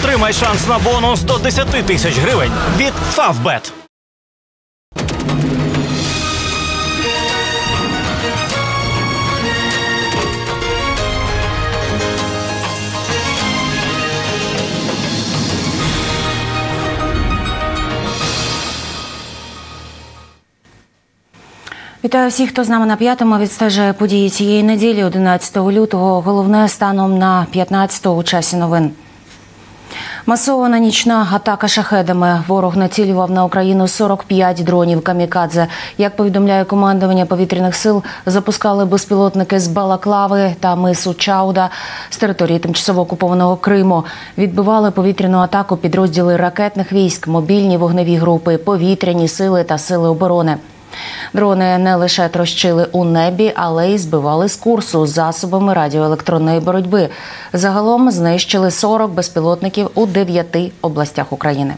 Отримай шанс на бонус до 10 тисяч гривень від Favbet. Вітаю всіх, хто з нами на П'ятому. Відстежує події цієї неділі, 11 лютого. Головне станом на 15-го у часі новин. Масована нічна атака шахедами. Ворог націлював на Україну 45 дронів камікадзе. Як повідомляє командування повітряних сил, запускали безпілотники з Балаклави та мису Чауда з території тимчасово окупованого Криму. Відбивали повітряну атаку підрозділи ракетних військ, мобільні вогневі групи, повітряні сили та сили оборони. Дрони не лише трощили у небі, але й збивали з курсу засобами радіоелектронної боротьби. Загалом знищили 40 безпілотників у 9 областях України.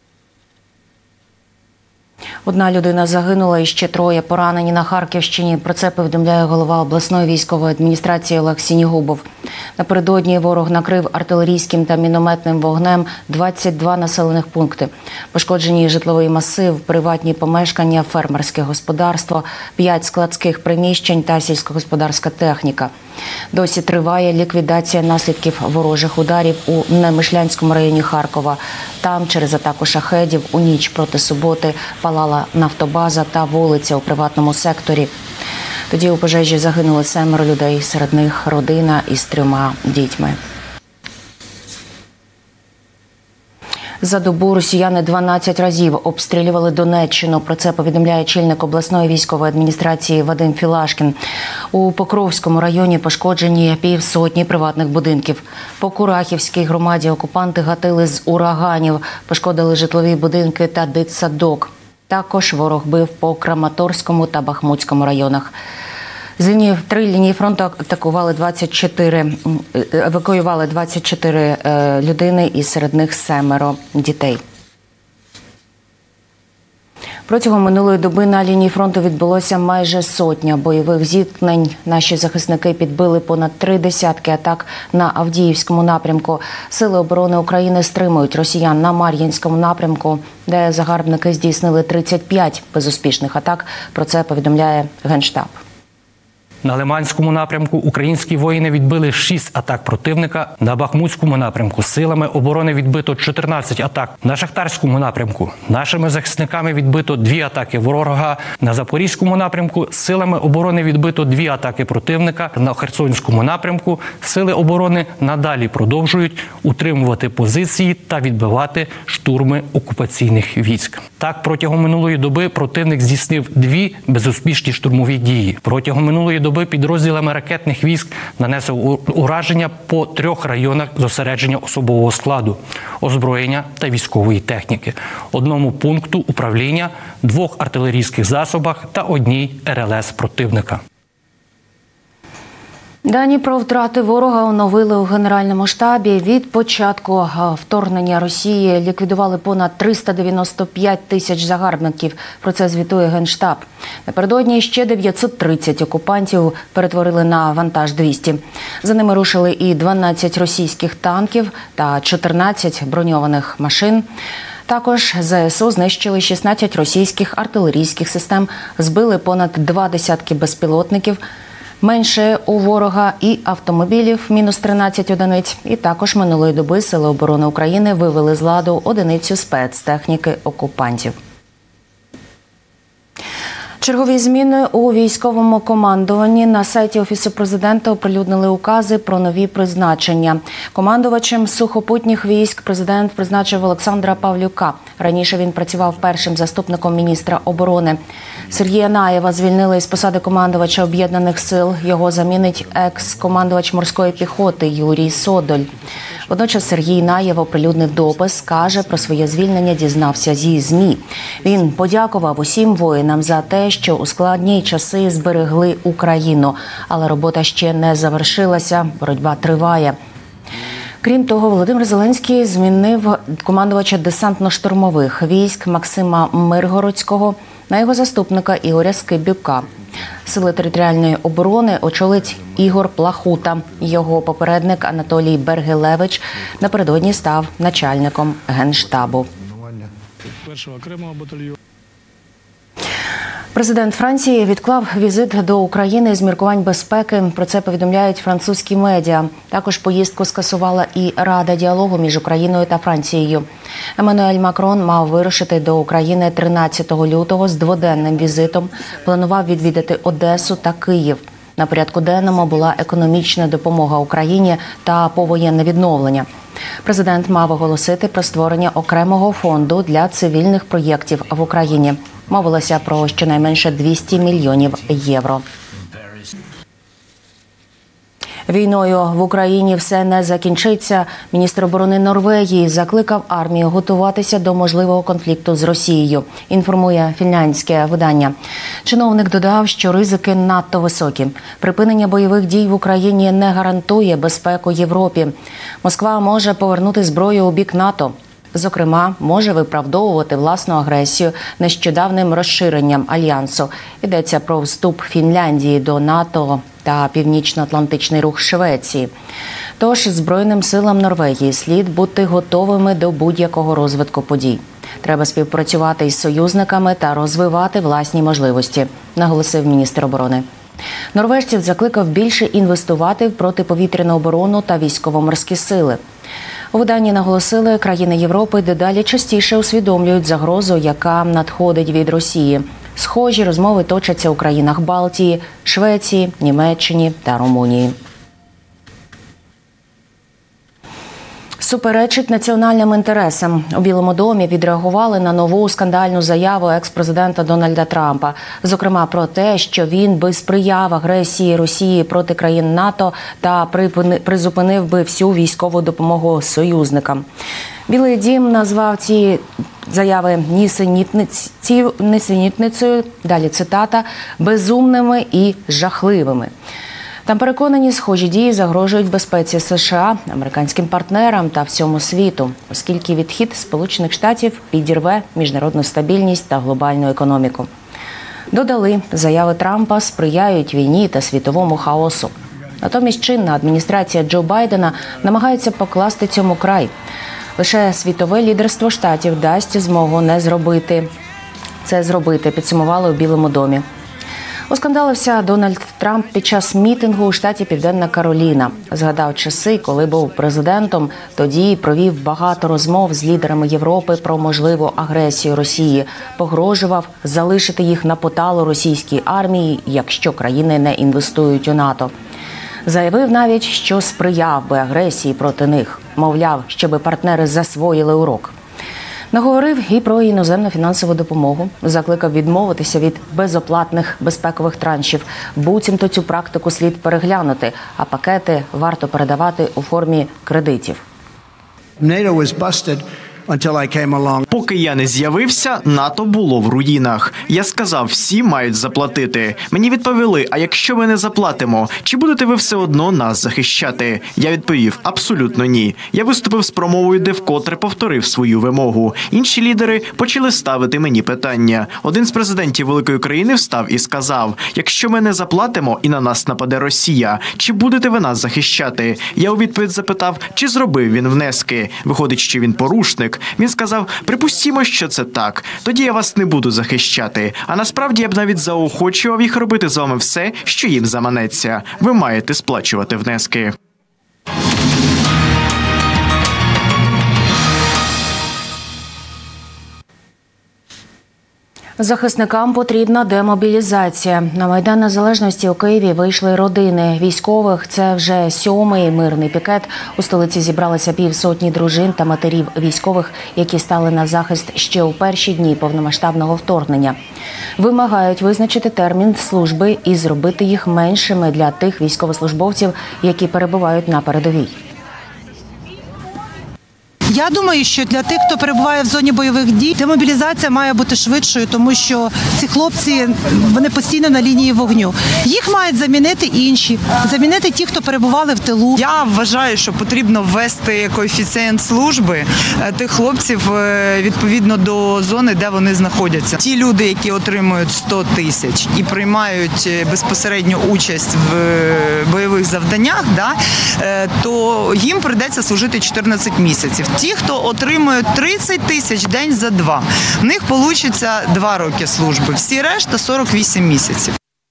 Одна людина загинула і ще 3 поранені на Харківщині. Про це повідомляє голова обласної військової адміністрації Олег Сінігубов. Напередодні ворог накрив артилерійським та мінометним вогнем 22 населених пункти. Пошкоджені житловий масив, приватні помешкання, фермерське господарство, 5 складських приміщень та сільськогосподарська техніка. Досі триває ліквідація наслідків ворожих ударів у Немишлянському районі Харкова. Там через атаку шахедів у ніч проти суботи палала нафтобаза та вулиця у приватному секторі. Тоді у пожежі загинули 7 людей, серед них родина із 3 дітьми. За добу росіяни 12 разів обстрілювали Донеччину. Про це повідомляє очільник обласної військової адміністрації Вадим Філашкін. У Покровському районі пошкоджені 50 приватних будинків. По Курахівській громаді окупанти гатили з ураганів, пошкодили житлові будинки та дитсадок. Також ворог бив по Краматорському та Бахмутському районах. З 3 лінії фронту евакуювали 24 людини, і серед них 7 дітей. Протягом минулої доби на лінії фронту відбулося майже 100 бойових зіткнень. Наші захисники підбили понад 3 десятки атак на Авдіївському напрямку. Сили оборони України стримують росіян на Мар'їнському напрямку, де загарбники здійснили 35 безуспішних атак. Про це повідомляє Генштаб. На Лиманському напрямку українські воїни відбили 6 атак противника. На Бахмутському напрямку силами оборони відбито 14 атак. На Шахтарському напрямку нашими захисниками відбито 2 атаки ворога. На Запорізькому напрямку силами оборони відбито 2 атаки противника. На Херсонському напрямку сили оборони надалі продовжують утримувати позиції та відбивати штурми окупаційних військ. Так, протягом минулої доби противник здійснив 2 безуспішні штурмові дії. Протягом минулої доби підрозділами ракетних військ нанесив ураження по 3 районах зосередження особового складу, озброєння та військової техніки, 1 пункту управління, 2 артилерійських засобах та 1 РЛС противника. Дані про втрати ворога оновили у Генеральному штабі. Від початку вторгнення Росії ліквідували понад 395 тисяч загарбників. Про це звітує Генштаб. Напередодні ще 930 окупантів перетворили на вантаж 200. За ними рушили і 12 російських танків та 14 броньованих машин. Також ЗСУ знищили 16 російських артилерійських систем, збили понад 2 десятки безпілотників, менше у ворога і автомобілів – мінус 13 одиниць. І також минулої доби Сили оборони України вивели з ладу одиницю спецтехніки окупантів. Чергові зміни у військовому командуванні. На сайті Офісу Президента оприлюднили укази про нові призначення. Командувачем сухопутніх військ президент призначив Олександра Павлюка. Раніше він працював першим заступником міністра оборони. Сергія Наєва звільнили із посади командувача Об'єднаних сил. Його замінить екс-командувач морської піхоти Юрій Содоль. Водночас Сергій Наєв оприлюднив допис, каже, про своє звільнення дізнався зі ЗМІ. Він подякував усім воїнам за те, що у складні часи зберегли Україну. Але робота ще не завершилася, боротьба триває. Крім того, Володимир Зеленський змінив командувача десантно-штурмових військ Максима Миргородського на його заступника Ігоря Скибюка. Сили територіальної оборони очолить Ігор Плахута. Його попередник Анатолій Бергелевич напередодні став начальником Генштабу. Першого окремого батальйону. Президент Франції відклав візит до України з міркувань безпеки. Про це повідомляють французькі медіа. Також поїздку скасувала і Рада діалогу між Україною та Францією. Еммануель Макрон мав вирушити до України 13 лютого з дводенним візитом. Планував відвідати Одесу та Київ. На порядку денному була економічна допомога Україні та повоєнне відновлення. Президент мав оголосити про створення окремого фонду для цивільних проєктів в Україні. Мовилося про щонайменше 200 мільйонів євро. Війною в Україні все не закінчиться. Міністр оборони Норвегії закликав армію готуватися до можливого конфлікту з Росією, інформує фінляндське видання. Чиновник додав, що ризики надто високі. Припинення бойових дій в Україні не гарантує безпеку Європі. Москва може повернути зброю у бік НАТО. Зокрема, може виправдовувати власну агресію нещодавним розширенням Альянсу. Йдеться про вступ Фінляндії до НАТО та Північно-Атлантичний рух Швеції. Тож Збройним силам Норвегії слід бути готовими до будь-якого розвитку подій. Треба співпрацювати із союзниками та розвивати власні можливості, наголосив міністр оборони. Норвежців закликав більше інвестувати в протиповітряну оборону та військово-морські сили. У виданні наголосили, країни Європи дедалі частіше усвідомлюють загрозу, яка надходить від Росії. Схожі розмови точаться у країнах Балтії, Швеції, Німеччині та Румунії. Суперечить національним інтересам. У Білому домі відреагували на нову скандальну заяву екс-президента Дональда Трампа. Зокрема, про те, що він би сприяв агресії Росії проти країн НАТО та призупинив би всю військову допомогу союзникам. Білий дім назвав ці заяви нісенітницею, далі цитата, безумними і жахливими. Там переконані, схожі дії загрожують безпеці США, американським партнерам та всьому світу, оскільки відхід Сполучених Штатів підірве міжнародну стабільність та глобальну економіку. Додали, заяви Трампа сприяють війні та світовому хаосу. Натомість чинна адміністрація Джо Байдена намагається покласти цьому край. Лише світове лідерство Штатів дасть змогу це зробити, підсумували у Білому домі. Оскандалився Дональд Трамп під час мітингу у штаті Південна Кароліна. Згадав часи, коли був президентом, тоді провів багато розмов з лідерами Європи про можливу агресію Росії. Погрожував залишити їх на поталу російській армії, якщо країни не інвестують у НАТО. Заявив навіть, що сприяв би агресії проти них. Мовляв, щоби партнери засвоїли урок. Наговорив і про іноземну фінансову допомогу. Закликав відмовитися від безоплатних безпекових траншів. Буцімто цю практику слід переглянути, а пакети варто передавати у формі кредитів. Поки я не з'явився, НАТО було в руїнах. Я сказав, всі мають заплатити. Мені відповіли, а якщо ми не заплатимо, чи будете ви все одно нас захищати? Я відповів, абсолютно ні. Я виступив з промовою, де вкотре повторив свою вимогу. Інші лідери почали ставити мені питання. Один з президентів великої країни встав і сказав, якщо ми не заплатимо і на нас нападе Росія, чи будете ви нас захищати? Я у відповідь запитав, чи зробив він внески. Виходить, що він порушник. Він сказав, припустімо, що це так. Тоді я вас не буду захищати. А насправді я б навіть заохочував їх робити з вами все, що їм заманеться. Ви маєте сплачувати внески. Захисникам потрібна демобілізація. На Майдан Незалежності у Києві вийшли родини військових. Це вже 7-й мирний пікет. У столиці зібралися півсотні дружин та матерів військових, які стали на захист ще у перші дні повномасштабного вторгнення. Вимагають визначити термін служби і зробити їх меншими для тих військовослужбовців, які перебувають на передовій. Я думаю, що для тих, хто перебуває в зоні бойових дій, демобілізація має бути швидшою, тому що ці хлопці, вони постійно на лінії вогню. Їх мають замінити інші, замінити ті, хто перебували в тилу. Я вважаю, що потрібно ввести коефіцієнт служби тих хлопців відповідно до зони, де вони знаходяться. Ті люди, які отримують 100 тисяч і приймають безпосередньо участь в бойових завданнях, то їм прийдеться служити 14 місяців. Ті, хто отримують 30 тисяч день за 2, в них вийде 2 роки служби. Всі решта 48 місяців.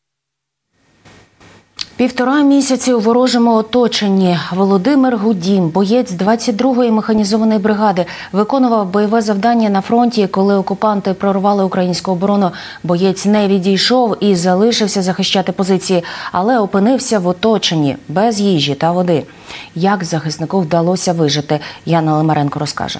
1,5 місяці у ворожому оточенні. Володимир Гудім, боєць 22-ї механізованої бригади, виконував бойове завдання на фронті. Коли окупанти прорвали українську оборону, боєць не відійшов і залишився захищати позиції, але опинився в оточенні, без їжі та води. Як захиснику вдалося вижити, Яна Лимаренко розкаже.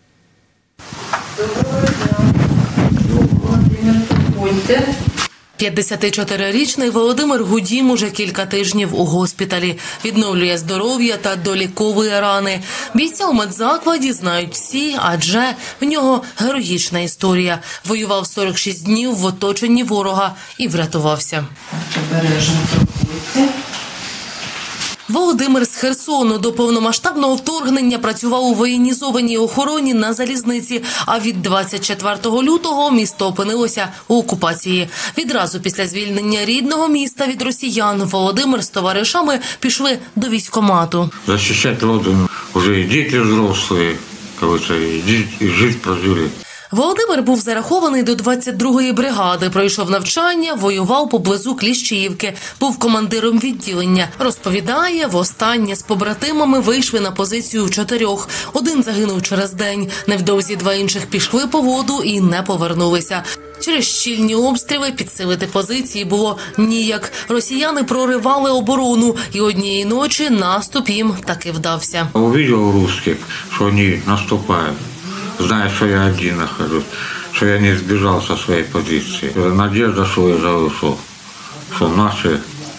Доброго дня. 54-річний Володимир Гудім уже кілька тижнів у госпіталі. Відновлює здоров'я та доліковує рани. Бійця у медзакладі знають всі, адже в нього героїчна історія. Воював 46 днів в оточенні ворога і врятувався. Обережно проходьте. Володимир з Херсону до повномасштабного вторгнення працював у воєнізованій охороні на залізниці, а від 24 лютого місто опинилося у окупації. Відразу після звільнення рідного міста від росіян Володимир з товаришами пішли до військкомату. Захищати родину, вже і діти взрослі, і жити прожили. Володимир був зарахований до 22-ї бригади, пройшов навчання, воював поблизу Кліщіївки, був командиром відділення. Розповідає, востаннє з побратимами вийшли на позицію в 4. Один загинув через день. Невдовзі 2 інших пішли по воду і не повернулися. Через щільні обстріли підсилити позиції було ніяк. Росіяни проривали оборону, і однієї ночі наступ їм таки вдався. Побачив русських, що вони наступають. Знаю, что я один нахожусь, что я не сбежал со своей позиции. Надежда, что я живу, что наши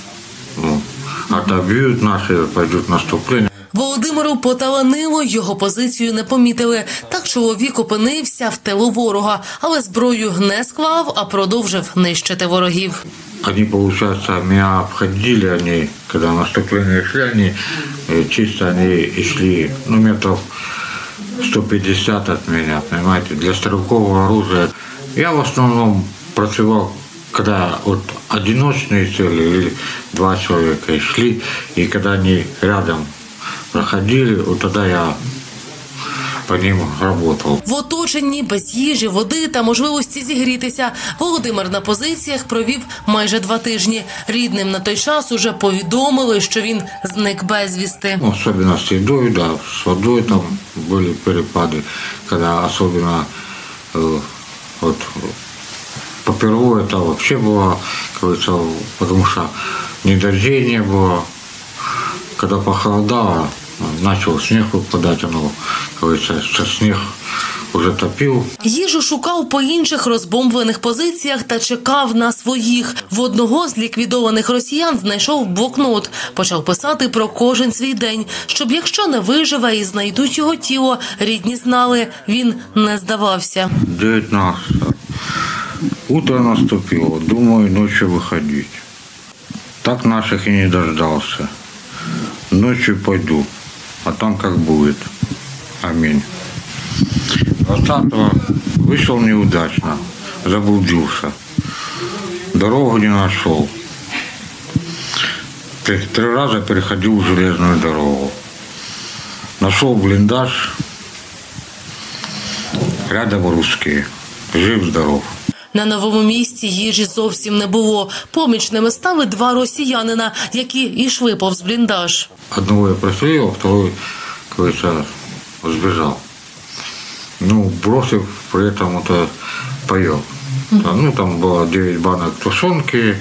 отобьют, наши пойдут наступление. Володимиру поталанило, його позицію не помітили. Так чоловік опинився в тилу ворога, але зброю не склав, а продовжив нищити ворогів. Они, получается, меня обходили, они, когда наступление шли, они чисто они шли, метров 150 от меня, понимаете, для стрелкового оружия. Я в основном працевал, когда вот одиночные цели или 2 человека шли, и когда они рядом проходили, вот тогда я по ним работал. В оточенні, без їжі, води та можливості зігрітися, Володимир на позиціях провів майже 2 тижні. Рідним на той час уже повідомили, що він зник безвісти. Особенно с едой, да, с водой там были перепады, когда особенно вот попервые это вообще было, кажется, потому что недождей не было, когда похолодало, начал снег выпадать, кажется, снег уже топив. Їжу шукав по інших розбомблених позиціях та чекав на своїх. В одного з ліквідованих росіян знайшов блокнот. Почав писати про кожен свій день, щоб якщо не виживе і знайдуть його тіло, рідні знали, він не здавався. 19. Утро наступило, думаю, ночью выходить. Так наших и не дождался. Ночью пойду, а там как будет. Аминь. 20-го вышел неудачно, заблудился. Дорогу не нашел. 3 раза переходил железную дорогу. Нашел блиндаж. Рядом русские. Жив-здоров. На новому місці їжі зовсім не було. Помічними стали 2 росіянина, які йшли повз бліндаж. Одного я прострелил, а второй, кажется, сбежал. Бросив при этом это паёк. Там было 9 банок тушенки,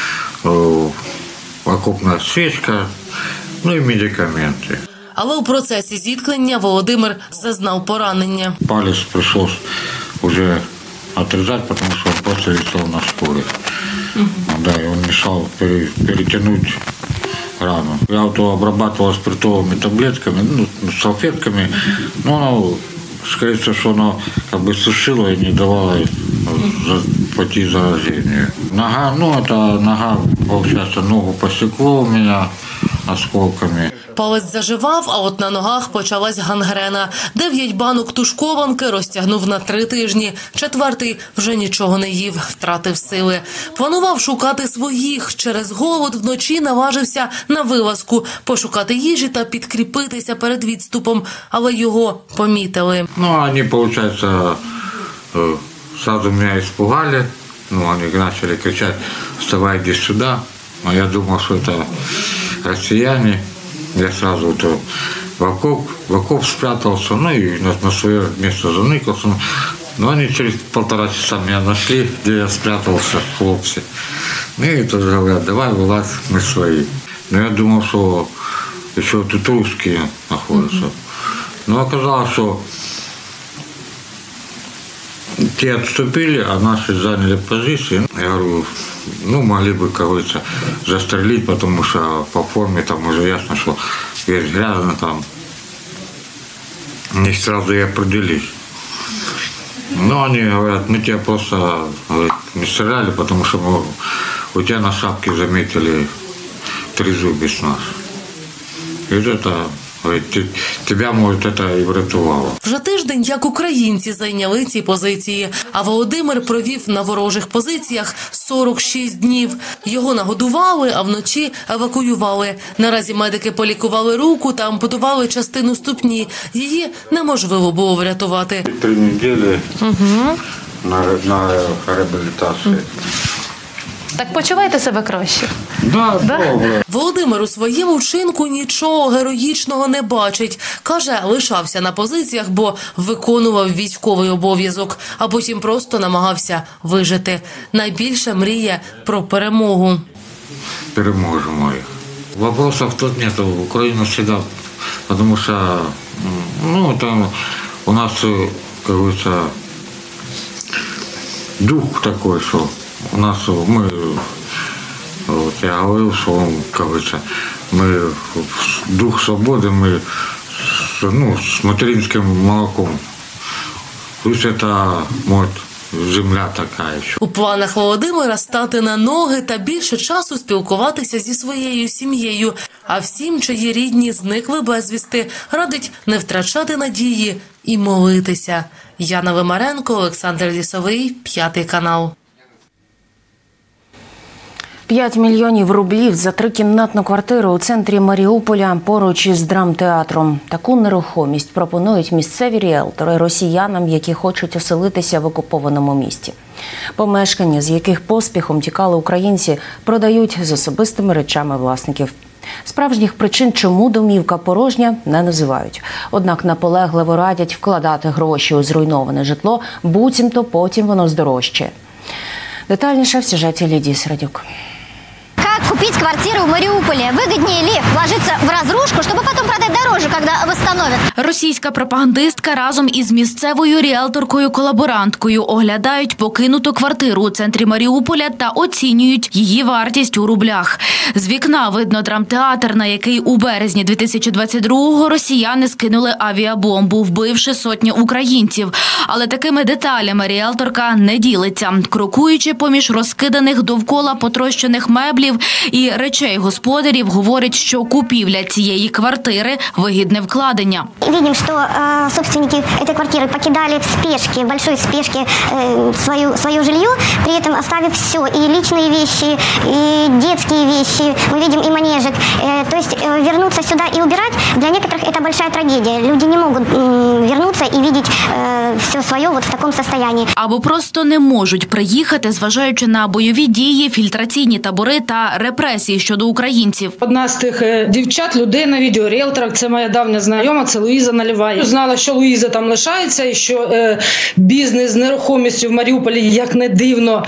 окопная свечка, и медикаменты. Але у процесі зіткнення Володимир зазнав поранення. Палец пришлось уже отрезать, потому что он просто летел на скорость. Да, и он мешал перетянуть рану. Я вот обрабатывал спиртовыми таблетками, салфетками, но оно, скорее всего, что оно как бы сушило и не давало пойти заражению. Нога, это нога, получается, ногу посекло у меня осколками. Палець заживав, а от на ногах почалась гангрена. 9 банок тушкованки розтягнув на 3 тижні. 4-й вже нічого не їв, втратив сили. Планував шукати своїх. Через голод вночі наважився на вилазку, пошукати їжі та підкріпитися перед відступом, але його помітили. Они, получается, сразу меня испугали. Они начали кричать: «Вставай, иди сюда». А я думал, что это россияне. Я сразу в окоп спрятался, и на свое место заныкался. Но они через 1,5 часа меня нашли, где я спрятался, хлопцы. И тоже говорят: «Давай, вылазь, мы свои». Но я думал, что еще тут русские находятся. Но оказалось, что те отступили, а наши заняли позиции. Я говорю, могли бы, как говорится, застрелить, потому что по форме там уже ясно, что весь грязно там. Не сразу и определись. Но они говорят: «Мы тебя просто, говорят, не стреляли, потому что мы у тебя на шапке заметили трезубец наш». И это... Тебе, може, це і врятувало. Вже тиждень, як українці зайняли ці позиції, а Володимир провів на ворожих позиціях 46 днів. Його нагодували, а вночі евакуювали. Наразі медики полікували руку та ампутували частину ступні. Її неможливо було врятувати. 3 неділі на реабілітації. Так почуваєте себе краще? Да, добре. Володимир у своєму вчинку нічого героїчного не бачить. Каже, лишався на позиціях, бо виконував військовий обов'язок, а потім просто намагався вижити. Найбільше мріє про перемогу. Переможемо їх. Вопросов тут нет. Україна всегда, потому что там у нас, как говорится, дух такой, что у нас я говорил, что, как говорится, мы дух свободы, мы с материнским молоком. Пусть это, может, земля така ще. У планах Володимира стати на ноги та більше часу спілкуватися зі своєю сім'єю. А всім, чиї рідні зникли безвісти, радить не втрачати надії і молитися. Яна Вимаренко, Олександр Лісовий, 5 канал. 5 мільйонів рублів за 3-кімнатну квартиру у центрі Маріуполя поруч із драмтеатром. Таку нерухомість пропонують місцеві ріелтори росіянам, які хочуть оселитися в окупованому місті. Помешкання, з яких поспіхом тікали українці, продають з особистими речами власників. Справжніх причин, чому домівка порожня, не називають. Однак наполегливо радять вкладати гроші у зруйноване житло, буцімто потім воно здорожчає. Детальніше в сюжеті Лідії Середюк. Как купить квартиру в Мариуполе? Выгоднее ли вложиться в разрушку, чтобы потом продать дороже, когда восстановят? Російська пропагандистка разом із місцевою ріелторкою-колаборанткою оглядають покинуту квартиру у центрі Маріуполя та оцінюють її вартість у рублях. З вікна видно драмтеатр, на який у березні 2022-го росіяни скинули авіабомбу, вбивши сотні українців. Але такими деталями ріелторка не ділиться. Крокуючи поміж розкиданих довкола потрощених меблів і речей господарів, говорить, що купівля цієї квартири – вигідне вкладення. Видим, что собственники этой квартиры покидали в спешке, в большой спешке свое жилье, при этом оставив все, и личные вещи, и детские вещи, мы видим и манежек. То есть вернуться сюда и убирать, для некоторых это большая трагедия. Люди не могут вернуться и видеть все свое вот в таком состоянии. Або просто не можуть приїхати, зважаючи на бойові дії, фільтраційні табори та репресії щодо українців. Одна з тих дівчат, людей на відео, ріелторок, це моя давня знайома, це Луїза Наливай. Знала, що Луїза там лишається і що бізнес з нерухомістю в Маріуполі, як не дивно,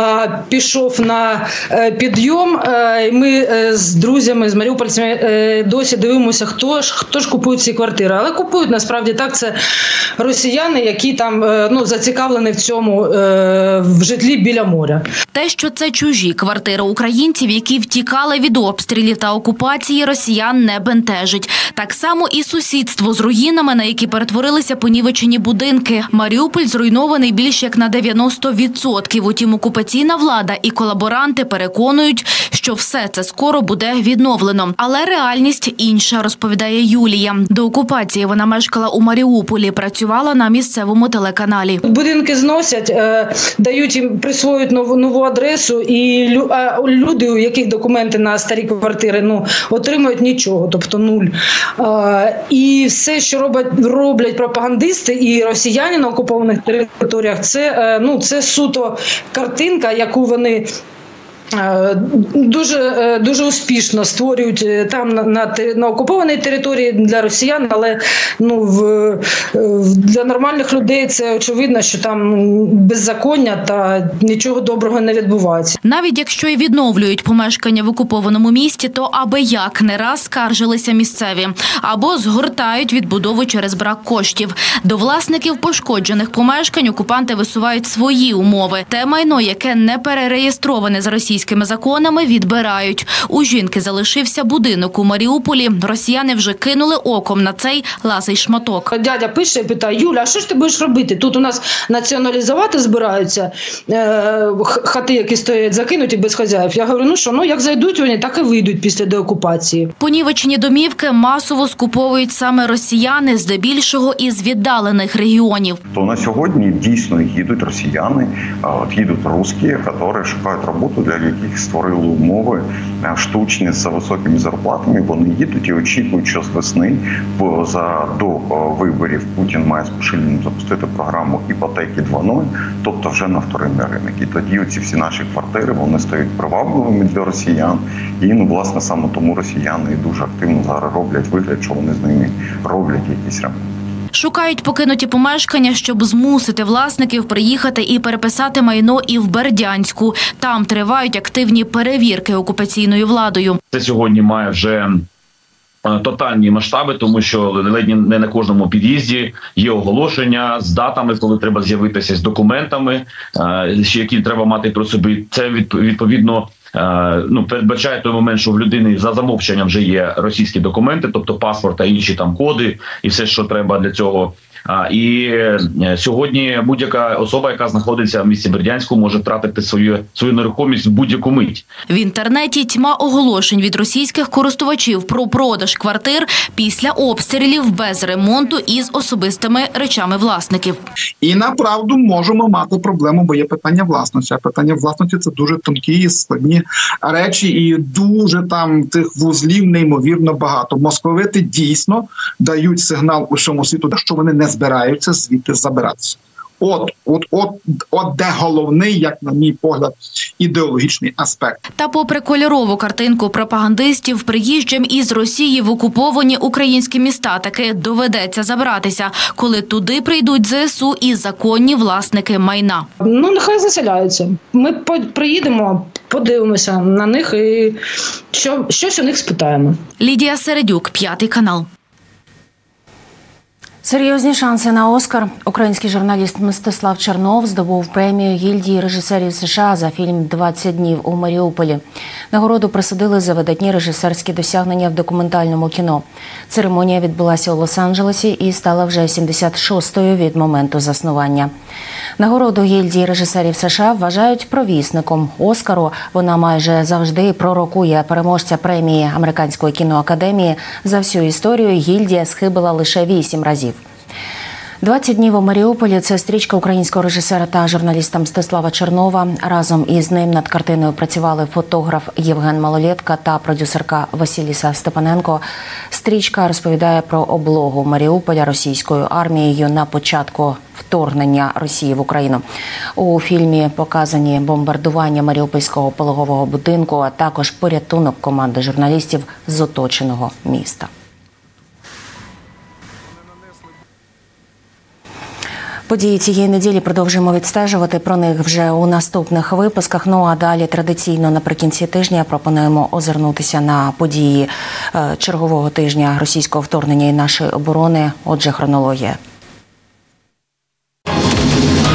пішов на підйом. Ми з друзями, з маріупольцями досі дивимося, хто ж купує ці квартири. Але купують, насправді, так, це росіяни, які там зацікавлені в цьому, в житлі біля моря. Те, що це чужі квартири українців, які які втікали від обстрілів та окупації, росіян не бентежить. Так само і сусідство з руїнами, на які перетворилися понівечені будинки. Маріуполь зруйнований більш як на 90%. Утім, окупаційна влада і колаборанти переконують, що все це скоро буде відновлено. Але реальність інша, розповідає Юлія. До окупації вона мешкала у Маріуполі, працювала на місцевому телеканалі. Будинки зносять, дають їм, присвоюють нову адресу, і люди, у яких документи на старі квартири, отримують нічого, тобто нуль. І все, що роблять пропагандисти і росіяни на окупованих територіях, це суто картинка, яку вони дуже успішно створюють там на окупованій території для росіян, але для нормальних людей це очевидно, що там беззаконня та нічого доброго не відбувається. Навіть якщо і відновлюють помешкання в окупованому місті, то аби як не раз скаржилися місцеві. Або згортають відбудову через брак коштів. До власників пошкоджених помешкань окупанти висувають свої умови. Те майно, яке не перереєстроване за російськими законами, відбирають. У жінки залишився будинок у Маріуполі. Росіяни вже кинули оком на цей ласий шматок. Дядя пише і питає: Юля, а що ж ти будеш робити? Тут у нас націоналізувати збираються хати, які стоять закинуті без хазяїв. Я говорю, як зайдуть вони, так і вийдуть після деокупації. Понівечені домівки масово скуповують саме росіяни, здебільшого із віддалених регіонів. То на сьогодні дійсно їдуть росіяни, їдуть русські, які шукають роботу, для яких створили умови штучні за високими зарплатами. Вони їдуть і очікують, що з весни до виборів Путін має з Пушиліним запустити програму іпотеки 2.0, тобто вже на вторинний ринок. І тоді оці всі наші квартири, вони стають привабливими для росіян. І, власне, саме тому росіяни дуже активно зараз роблять вигляд, що вони з ними роблять якісь ремонти. Шукають покинуті помешкання, щоб змусити власників приїхати і переписати майно і в Бердянську. Там тривають активні перевірки окупаційною владою. Це сьогодні має вже тотальні масштаби, тому що ледь не на кожному під'їзді є оголошення з датами, коли треба з'явитися, з документами, які треба мати при собі. Це відповідно передбачає той момент, що в людини за замовченням вже є російські документи, тобто паспорт та інші там коди і все, що треба для цього. І сьогодні будь-яка особа, яка знаходиться в місті Бердянську, може втратити свою нерухомість в будь-яку мить. В інтернеті тьма оголошень від російських користувачів про продаж квартир після обстрілів без ремонту і з особистими речами власників. І направду можемо мати проблему, бо є питання власності. А питання власності – це дуже тонкі і складні речі, і дуже там тих вузлів неймовірно багато. Московити дійсно дають сигнал усьому світу, що вони не збираються звідти забиратися. От де головний, як на мій погляд, ідеологічний аспект. Та попри кольорову картинку пропагандистів, приїжджим із Росії в окуповані українські міста таки доведеться забратися, коли туди прийдуть ЗСУ і законні власники майна. Нехай заселяються. Ми приїдемо, подивимося на них і щось у них спитаємо. Лідія Середюк, 5 канал. Серйозні шанси на «Оскар». Український журналіст Мстислав Чернов здобув премію гільдії режисерів США за фільм «20 днів у Маріуполі». Нагороду присудили за видатні режисерські досягнення в документальному кіно. Церемонія відбулася у Лос-Анджелесі і стала вже 76-ю від моменту заснування. Нагороду гільдії режисерів США вважають провісником «Оскару». Вона майже завжди пророкує переможця премії Американської кіноакадемії. За всю історію гільдія схибила лише 8 разів. «20 днів у Маріуполі» – це стрічка українського режисера та журналіста Мстислава Чернова. Разом із ним над картиною працювали фотограф Євген Малолєтка та продюсерка Василіса Степаненко. Стрічка розповідає про облогу Маріуполя російською армією на початку вторгнення Росії в Україну. У фільмі показані бомбардування Маріупольського пологового будинку, а також порятунок команди журналістів з оточеного міста. Події цієї неділі продовжуємо відстежувати, про них вже у наступних випусках. А далі традиційно наприкінці тижня пропонуємо озирнутися на події чергового тижня російського вторгнення і нашої оборони. Отже, хронологія.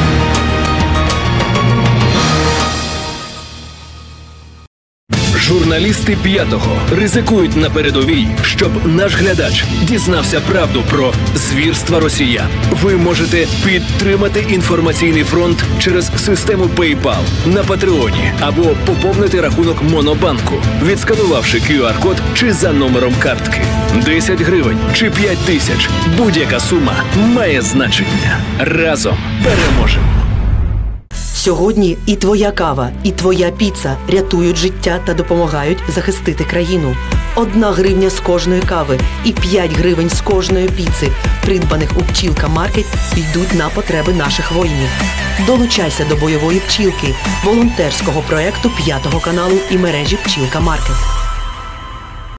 Журналіст Журналісти «П'ятого» ризикують на передовій, щоб наш глядач дізнався правду про звірства росіян. Ви можете підтримати інформаційний фронт через систему PayPal на Патреоні або поповнити рахунок Монобанку, відсканувавши QR-код чи за номером картки. 10 гривень чи 5 тисяч – будь-яка сума має значення. Разом переможемо. Сьогодні і твоя кава, і твоя піца рятують життя та допомагають захистити країну. 1 гривня з кожної кави і 5 гривень з кожної піци, придбаних у «Пчілка Маркет», йдуть на потреби наших воїнів. Долучайся до бойової пчілки, волонтерського проєкту 5 каналу і мережі «Пчілка Маркет».